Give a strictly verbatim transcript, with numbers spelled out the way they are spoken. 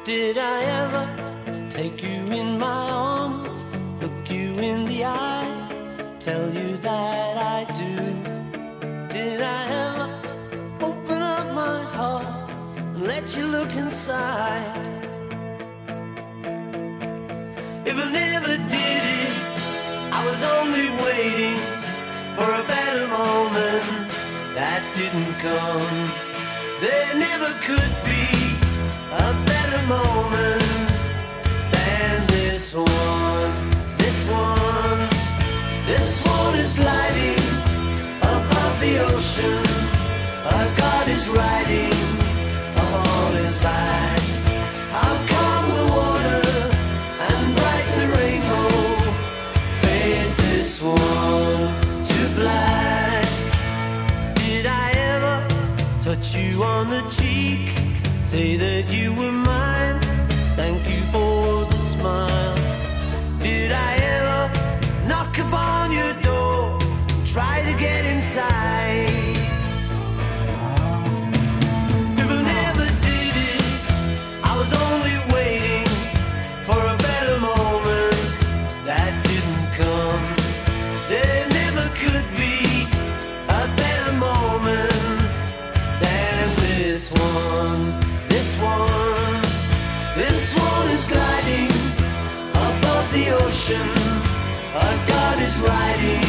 Did I ever take you in my arms, look you in the eye, tell you that I do? Did I ever open up my heart and let you look inside? If I never did it, I was only waiting for a better moment that didn't come. There never could be a better moment than this one. This one, this one is gliding above the ocean. A God is riding upon his back. How calm the water and bright the rainbow fade this one to black. Did I ever touch you on the cheek, say that you were mine, thank you for the smile? Did I ever knock upon your door, try to get inside? If I never did it, I was only waiting for a better moment that didn't come. There never could be a better moment than this one. This one, this one is gliding above the ocean. A God is riding